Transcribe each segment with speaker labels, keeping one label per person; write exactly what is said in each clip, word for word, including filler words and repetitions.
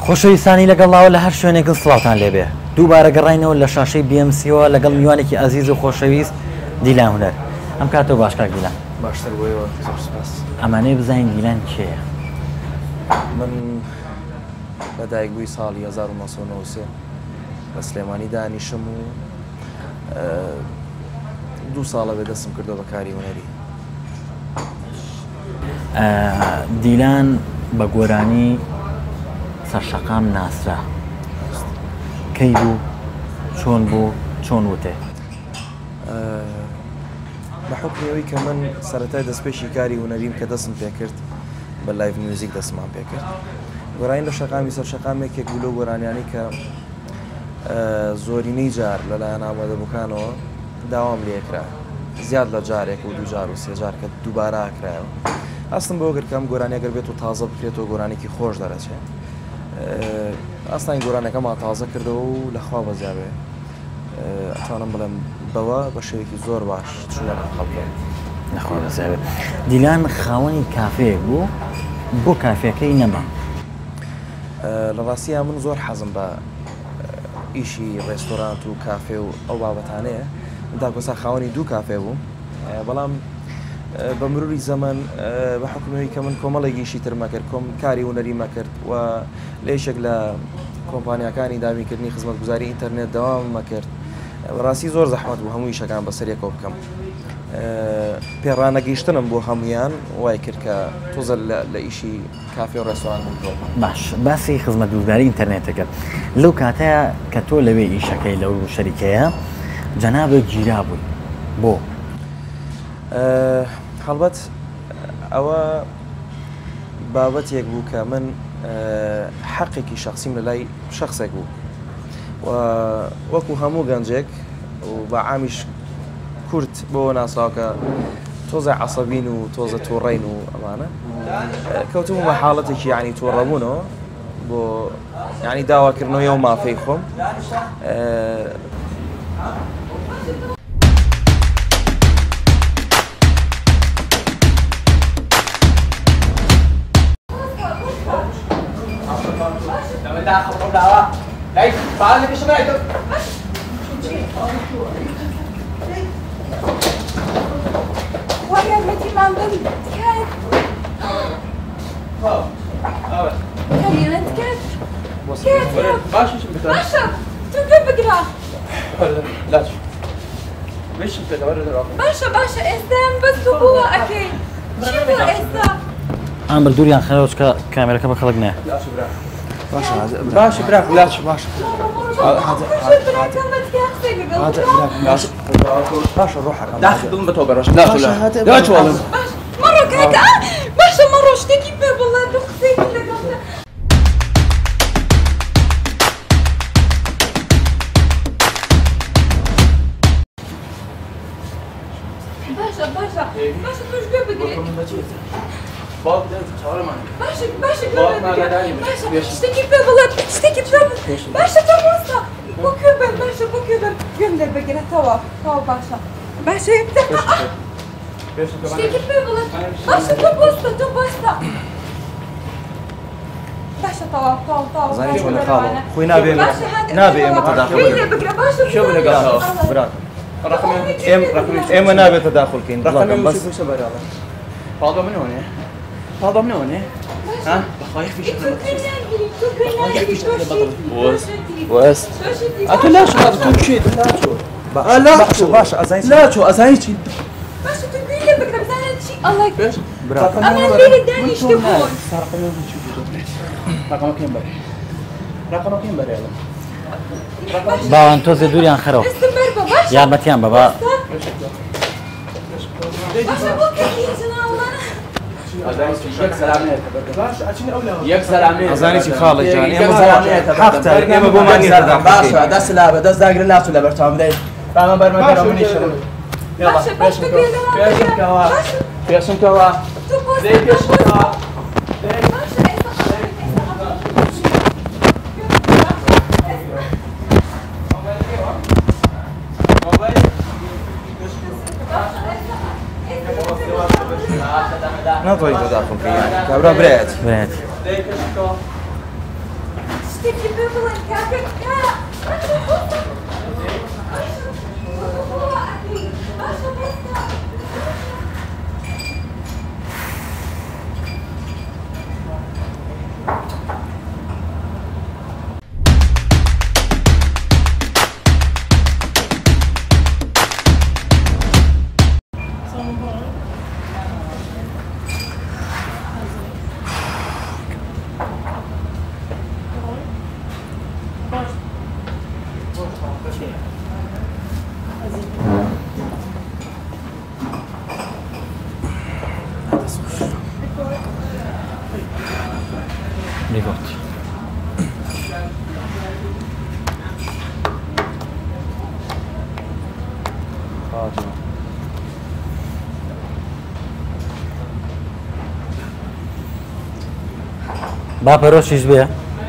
Speaker 1: خۆشەویستانی لەگەڵاوە لە هەر شوێنێکن سڵاوتان لێبێ دووبارە گەڕاینەوە لە شاشەی بی ئەم سیەوە لەگەڵ میوانێکی عەزیز و خۆشەویست دیلان هونەر. ئەم کاتەوە باش کاک دیلان.
Speaker 2: باشتر بۆیەوە زۆر سپاس.
Speaker 1: ئەمانەی بزانین دیلان کێیە؟
Speaker 2: من لەدایک بووی ساڵی هەزار و نۆ سەد و نۆ و سێ لە سلێمانی دانیشم و دوو ساڵە بێدەستم کردەوە بە کاری هونەری.
Speaker 1: دیلان بە گۆرانی سەرشەقام ناسرا. کەی بوو؟ چۆن بوو؟ چۆن وتێ؟
Speaker 2: بە حکمیەوەی کە من سەرەتای دەستپێشی کاری هونەریم کە دەستم پێکرد بە لایڤ میوزیک دەستمان پێکرد. گۆرانی لە شەقامی سەرشەقامێکێک بوو لەو گۆرانیانی کە زۆرینەی جار لەلایەن ئامادەبووکانەوە داوام لێکرا زیاد لە جارێک و دوو جار و سێ جار کە دووبارە ئاکرایەوە. ئەستم بۆ گرکەم گۆرانی ئەگەر بێت و تازە بکرێتەوە گۆرانێکی خۆش دەرەچێت. ئاستانی گۆرانەکەمان تازە کردەوە و لەخوا بەزیابێ ئەتوانم بڵێم بەوە بە شێوەیەکی زۆر باش چونە خەڵکێ
Speaker 1: نەخوا بەزیابێ. دیلان خاوەنی کافەیەک بوو بۆ کافەکەی نەما.
Speaker 2: لە ڕاستیە من زۆر حەزم بە ئیشی ڕێستۆرانت و کافێ و ئەو بابەتانەیە داکۆسا خاوەنی دوو کافێ بوو بەڵام بە مروری زەمان بە حکومەوەی کە من کۆمەڵێکیشی تر مەکرد کۆم کاری هونەری مەکرد و لێشێک لە کۆمپانیەکانی دامیکردنی خزمەتگوزاری ئینتەرنێت دەوام مەکرد. ڕاستی زۆر زەحمەت بوو هەموو ئیشەکان بەسەرێکەوە بکەم. پێڕانەگەیشتنم بۆ هەمویان وای کرد کە تۆزە لە ئیشی کافێ و ڕێستۆران بوو.
Speaker 1: باش باسی خزمەتگوزاری ئینتەرنێتەکە لەو کاتەیە کە تۆ لەوێ ئیشەکەی لەو شەریکەیە جەنابێک گیرا بووی بۆ؟
Speaker 2: هەڵبەت ئەوە بابەتێک بوو کە من حەقێکی شەخسیم لە لای شەخصێک بوو و وەکو هەموو گەنجێک و بە عامیش کورت بۆ ناسراوکە تۆزە عەسەبین و تۆزە تووڕین و ئەمانە کەوتبوو بە حاڵەتێکی یعنی تووڕەبوونەوە بۆ یعنی داواکردنەوەی ئەو مافەی خۆم.
Speaker 3: باشا تو كيف بقرا؟
Speaker 2: لا شو ليش انت تورد
Speaker 3: باشا باشا استنى بس هو اكيد شو اسا
Speaker 1: ئەم بردووریان خەرەوە چکە کامێرەکە بە خەڵک نایە.
Speaker 2: باش براك لا شو باش باش روح داخل ضمن بتوقع باش لا لا لا تولم
Speaker 3: مرة كيك باشا مرة اشتكي بيه والله دخسي باشا باشا باشا مش بقدر
Speaker 2: بابا تصور معي
Speaker 3: باشا باشا باشا اشتكي بيه والله اشتكي بيه باشا تبوسها بو كبر باشا بو كبر قمنا بقرا توا توا باشا باشا اشتكي بيه والله باشا تبوسها تبوسها باشا توا توا توا
Speaker 2: زين شو نخاله خوي نابي نابي متداخل
Speaker 3: شو
Speaker 2: بقى براك رقمي ام رقمي ام نابي تداخل كاين رقمي بس فاضي من هون فاضي من هون ها خايف في شغله وس وس انت لا شو هذا تمشي لا شو لا شو باشا ازاي لا شو ازاي
Speaker 3: باشا تقول لي بكره بزعل شيء الله
Speaker 2: ايش براك
Speaker 3: انا اللي داني يشتكون
Speaker 2: رقمي رقمك كم بري رقمك كم بري يلا
Speaker 1: باوان تۆزێ دووریان خەرەوە یارمەتیان بە با
Speaker 2: ئەزانی چی خاڵی جانی حەقتە ئێمە بۆمان نییە
Speaker 4: باشە دەست لا بە دەست داگرن ناچوو لە بەرچاوم دەی بامە بەرمەکەرە منی شڕ پێشمکەوە پێشمکەوە دەی پێشمکەوە
Speaker 2: ناتوانین تداخل بکەین کابرا برێت
Speaker 1: برێت
Speaker 3: تشتكي بابا كافر كا
Speaker 1: Rigotti. با پەرۆشیش بێ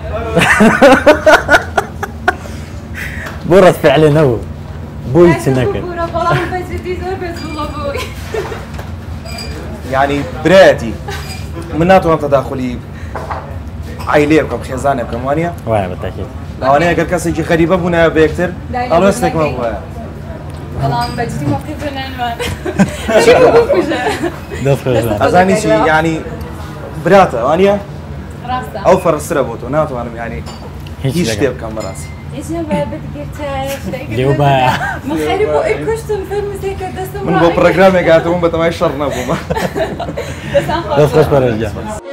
Speaker 1: بۆ ڕەت فعلێ نەبوو بۆی چ نەکرد
Speaker 2: يعني براتي من ناتوان تداخلي عائلية بكم خزانة بكم وانيا
Speaker 1: وای بەتاکید
Speaker 2: وانيا قال كاسي غريبة بونا بيكتر الله يستك ما هو
Speaker 3: والله بجدي موقف العنوان شو بوجه
Speaker 1: دەست خۆش
Speaker 2: أزاني شي يعني براتا وانيا
Speaker 3: راستا
Speaker 2: أو فرسرة بوتو ناتوان يعني
Speaker 1: هیچ
Speaker 2: هيش
Speaker 1: لەگەڵ.
Speaker 2: تيب كم براسي
Speaker 3: ايش ما بدك
Speaker 1: لێوبایە
Speaker 3: ما خربوا الكشتم فيلم زي كده دستم
Speaker 2: من بو برنامج قاعد هم بتماي شرنا بوما
Speaker 1: دەست خۆش پەرۆشجان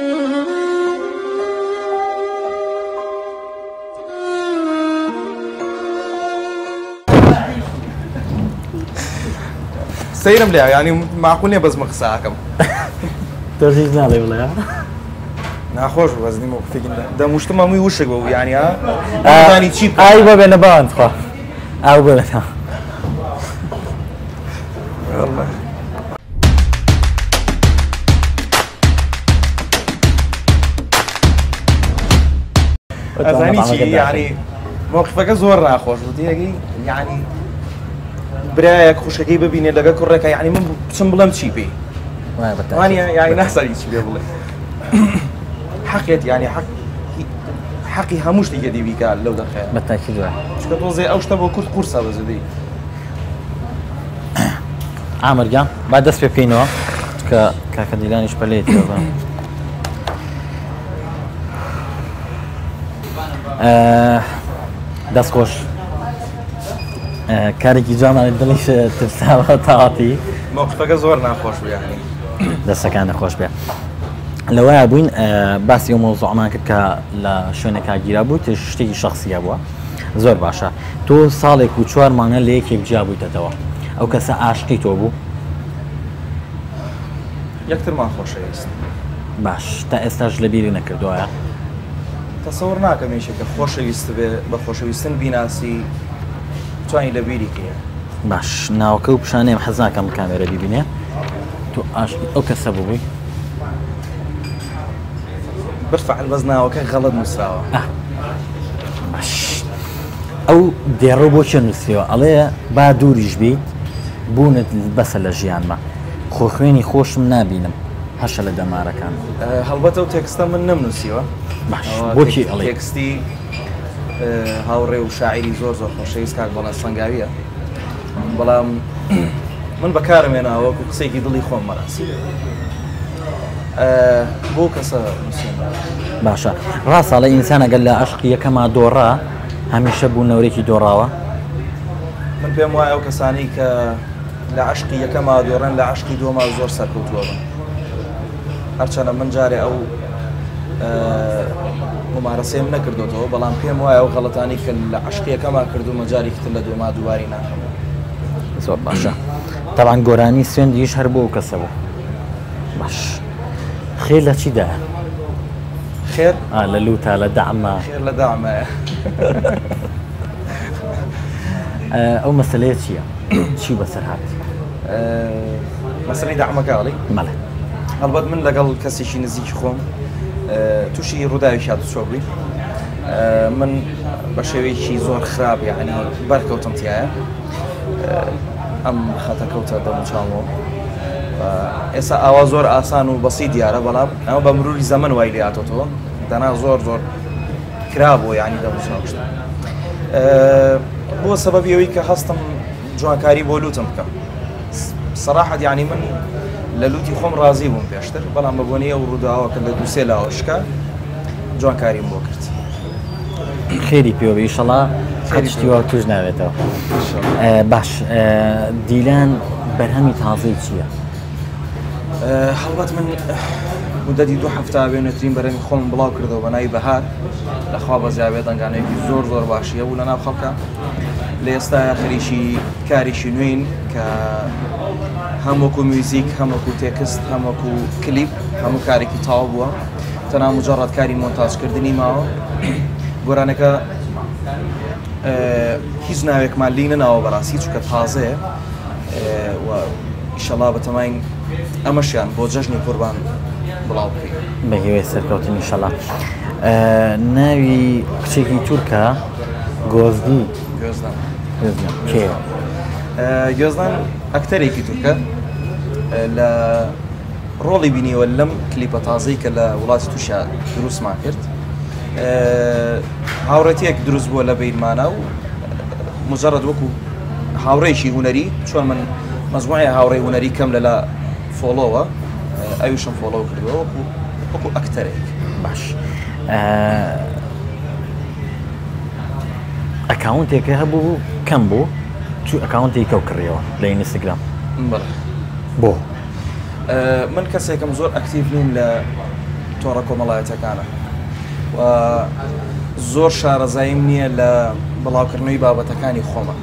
Speaker 2: سيرم ليه يعني معقول بس مقساكم
Speaker 1: تۆ هیچ ناڵێ بڵێ
Speaker 2: ناخوش بس دي موقفي جدا ده مجتمع مو وشك بو يعني ها ثاني تشيب
Speaker 1: ئای بۆ بێنە باوان خوا ئاو بێنە
Speaker 2: والله أزاني شيء يعني موقفك زور ناخوش ودي يعني برايك خوشكي ببيني لقى كورك يعني من سمبلم تشيبي
Speaker 1: وای بەتاکید
Speaker 2: واني يعني نحصل يشبه والله حقيت يعني حق حقي هموش دي دي بيك لو دخل
Speaker 1: بەتاکید وای
Speaker 2: شكو توزي اوش تبو كرت كورسا بزدي
Speaker 1: ئامرگیان با دەست پێ بکەینەوە کە کاکە دیلانیش پەلێتی دەست خۆش کارێکی جوانمان دڵیش ترساوە تاواتی
Speaker 2: موقفك زور ناخوش يعني
Speaker 1: دەستەکان نەخۆش بێ لەوایە بووین باسی ئەو مۆزوعمان کرد کە لە شوێنێکا گیرا بوو تر شتێکی شخصیە بووە زۆر باشە تۆ ساڵێک و چوار مانگە لە یەکێک جیا بوویتەوە ئەو کەسە ئاشقی تۆ بوو
Speaker 2: يكتر ما خوش يست
Speaker 1: باش تا ئێستاش لە بیری نەکردووایە
Speaker 2: تصور ناكم ايش خوش يست بخوش يستن بيناسي تواني لبيري كيه
Speaker 1: باش ناوکە و پیشانەیەم حەز ناکەم کامێرە بیبینێ تۆ ئاشقی ئەو کەسە بووی
Speaker 2: برفع الوزن وكان غلط مستوى
Speaker 1: باش ئەو دێڕە بۆ چێ نووسیەوە ئەڵێ با دووریش بیت بوونت بەسە لە ژیانمە خۆخوێنی خۆشم نابینم هەشە لە دەمارەکان
Speaker 2: هەڵبەتە و تێکستە من نەمنووسیوە
Speaker 1: باش بۆچی ئەڵێ
Speaker 2: تێکستی هاوڕێ و شاعری زۆر زۆر خۆشەویست کاک بەڵێن سەنگاویە بەڵام من بەکارم هێناوە وەکو قسەیەکی دڵی خۆم مەراسی بۆ کەسە نووسێن
Speaker 1: باشە ڕاستە لە ئینسان ئەگەر لە عەشقی یەکەما دۆڕا هەمیشە بوونەوەرێکی دۆڕاوە
Speaker 2: من پێم وایە ئەو کەسانی کە لە عەشقی یەکەما دۆڕن لە عەشقی دووەما زۆر سەرکەوتووە بن هەرچەندە من جارێ ئەو ممارەسەیەم نەکردوتەوە بەڵام پێم وایە ئەو غەڵەتانی کە لە عەشقی یەکەما کردومە جارێکی تر لە دووەما دووباری ناکەم
Speaker 1: زۆر باشە تەڵان گۆرانی سوێندیش هەر بۆ ئەو کەسە بوو باش خێر لە چیدا
Speaker 2: خێر
Speaker 1: لە لوتە لە دەعمە
Speaker 2: خێر لە داعمایە
Speaker 1: ئەو مەسەلەیە چییە چی بەسەر هات
Speaker 2: مەسەلەی داعمەکەڵی
Speaker 1: مەڵێ
Speaker 2: هەڵبەت من لەگەڵ کەسێکی نزیکی خۆم تووشی ڕووداوی شات چۆبی من بە شێوەیەکی زۆر خراپ یعنی بەرکەوتم تایە ئەم خەتەکەوتە دەموچاڵەوە ئێستا ئاوا زۆر ئاسان و بەسی دیارە بەڵام ئەمە بە مروری زەمن وای لێهاتۆتەوە دەنا زۆر زۆر کرابووە ینی دەوساوشت بۆ سەبەبیەوەی کە هەستم جوانکاری بۆ لوتم بکەم سەراحەت یعنی من لە لوتی خۆم ڕازی بووم پێشتر بەڵام بە بۆنی ئەو ڕووداوە کە لە دووسێ لاوەشکە جوانکاریم بۆ کرد
Speaker 1: خێری پێوە ئیشەڵا هەشتیوە توش ناوێتەوە باش دیلان بەرهەمی تازەی چییە؟
Speaker 2: هەڵبەت من مدەتی دوو هەفتا بێنێترین بەرەمی خۆم بڵاو کردەوە بە ناوی بەهار لەخوا بەزیاوێت ئەنگانەیەکی زۆر زۆر باشیە بوو لە ناو خەڵکە لە ئێستا خەریکی کاریشی نوێین کە هەمووەکو میوزیک هەمووەکو تێکست هەمووەکو کلیپ هەموو کارێکی تاوا بووە تەنها مجەڕەد کاری مۆنتاژکردنی ماوە گۆرانەکە هیچ ناوێکمان لی نەناوە بەڕاستی چونکە تازەیە و ئیشەڵا بەتەمای ئەمەشیان بۆ جەژنی قوربان بڵاو بکەین
Speaker 1: بە هێوەی سەرکەوتن ئیشەڵا ناوی کچێکی تورکە گۆزدی
Speaker 2: گۆزدان
Speaker 1: کێوە؟
Speaker 2: گۆزدان ئەکتەرێکی تورکە لە ڕۆڵی بینیوە لەم کلیپە تازەی کە لە وڵاتی تووشە دروستمان کرد هاوڕێتیەک دروست بووە لە بینمانە و مجەڕەد وەکو هاوڕێیشی هوەری چۆن من مەزموعی هاوڕێی هوەری کەم لەلا فۆلۆوە ئەویشم فۆلۆ کردووە وەکو وەکو ئەکتەرێک
Speaker 1: باش ئەکاونتێکە هەبوو کەم بوو چوو ئەکاونتی کەو کڕیەوە لە ئینستاگرام بۆ
Speaker 2: من کەسێکم زۆر ئەکتیڤ نیم لە تۆڕە کۆمەڵایەتەکانە و زۆر شارەزاییم نییە لە بڵاوکردنەوەی بابەتەکانی خۆمە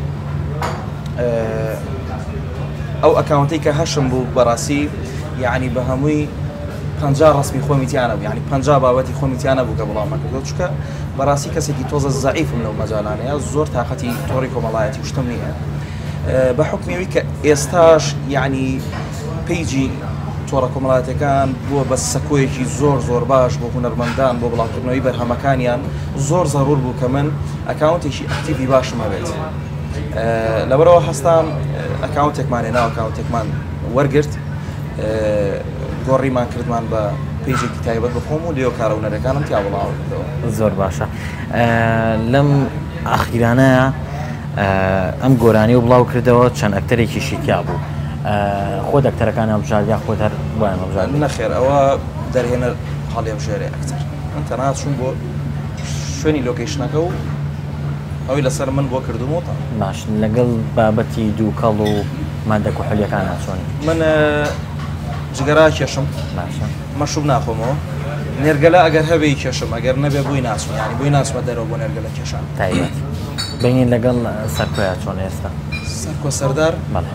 Speaker 2: ئەو ئەکاونتەی کە هەشم بوو بەڕاستی یعنی بە هەمووی پەنجا ڕسمی خۆمیتیانە بوو یعنی پەنجا بابەتی خۆمیتیانە بوو کە بڵاو مەکردەوە چونکە بەڕاستی کەسێکی تۆزە زەعیفم لەو مەجالانەیە زۆر تاقەتی تۆڕی کۆمەڵایەتی شتم نییە بە حکمیەوەی کە ئێستاش یعنی پیجی تۆڕە کۆمەڵایەتەکان بووە بە سەکۆیەکی زۆر زۆر باش بۆ هونەرمەندان بۆ بڵاوکردنەوەی بەرهەمەکانیان زۆر زەڕور بوو کە من ئەکاونتێکی ئەکتیڤی باشم هەبێت لەبەرەوە هەستام ئەکاونتێکمان هێنا ئەکاونتێکمان وەرگرت گۆڕیمان کردمان بە پیجێکی تایبەت بخۆم و لێو کارە هونەرەکانم تیا بڵاو کردەوە
Speaker 1: زۆر باشە لەم ئاخیرانەیە ئەم گۆرانی و بڵاو کردەوە چەند ئەکتەرێکی شیکیا بوو خۆ دەکتەرەکان ئەمژار یا خۆت هەر وایە مەبژار
Speaker 2: نەخێر ئەوە دەرهێنەر هەڵێ بژێرێ ئەکتەر من تەنها چوون بۆ شوێنی لۆکیشنەکە و ئەوی لەسەر من بۆ کردومەوە
Speaker 1: باش لەگەڵ بابەتی دوو کەڵ و مادە کوحولیەکان ناچۆنی
Speaker 2: من جگەرا کێشم مەشروب ناخۆمەوە نێرگەلە ئەگەر هەبێی کێشم ئەگەر نەبێ بووی ناچم ینی بووی ناچمە دەرەوە بۆ نێرگەلە کێشان
Speaker 1: تایبەت بینین لەگەڵ سەرکۆیە چۆن ئێستا
Speaker 2: سەرکۆ سەردار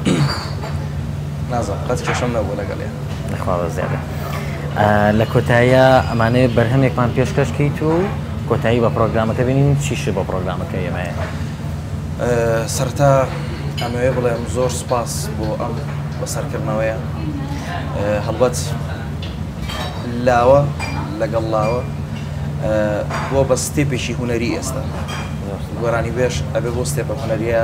Speaker 2: نازم قەت کێشم نەبوو لەگەڵێ
Speaker 1: نەخوا بە زیادە لە کۆتاییە ئەمانەیە بەرهەمێکمان پێشکەشکەیت و کۆتایی بە پرۆگرامەکە بینین چیش بۆ پرۆگرامەکە ئێمەیە
Speaker 2: سەرتا ئەمەوێ بڵێم زۆر سپاس بۆ ئەم بەسەرکردنەوەیە هەڵبەت لاوە لەگەڵ لاوە بۆ بە ستێپێکی هوەری ئێستا گۆرانی بێش ئەبێ بۆ ستێپە هوەریە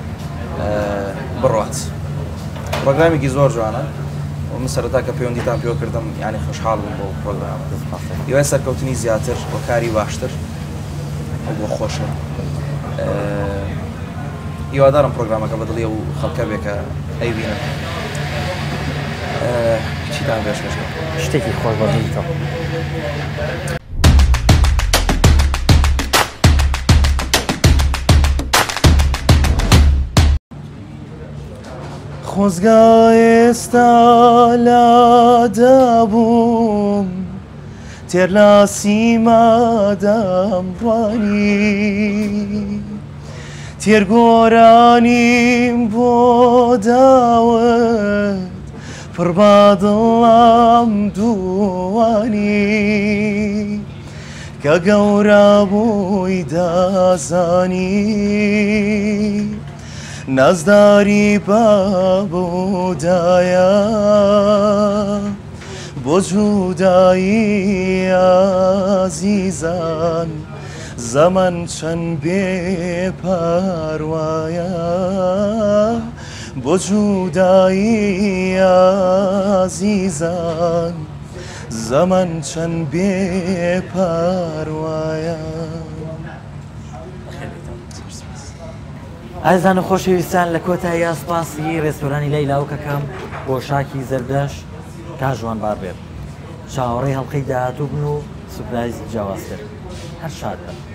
Speaker 2: بڕات پرۆگرامێکی زۆر جوانە و من سەرەتا کە پەیوەندیتان پێوە کردم یعنی خۆشحاڵ بووم بۆ پرۆگرام هیوای سەرکەوتنی زیاتر و کاری باشتر بۆ خۆشە هیوادارم پرۆگرامەکە بەدڵیە و خەڵکە بێ کە ئەیبینن چیتان پێشکەشکە
Speaker 1: شتێکی خۆش بەدڵیتەوە
Speaker 2: خۆزگا ئێستا لادەبووم تێرلاسی مادەم ڕوانی تێرگۆرانیم بۆ داوت پڕبادڵام دووانی کە گەورە بووی دازانی نازداری بابودایە بۆ جودایی عزیزان زەمان چەند بێپەروایە بۆ جودایی عزیزان زەمان چەند بێپەروایە
Speaker 1: ئازان خۆشەویستان لە کۆتایی ئاسپاسی ڕێستۆرانی لەیلاوکەکەم بۆ شاکی زەردەش کاژوان بار بێت چاوەڕێی هەڵقەی داهاتوو بن و سوپرایز جیاوازتر هەر شاد بن.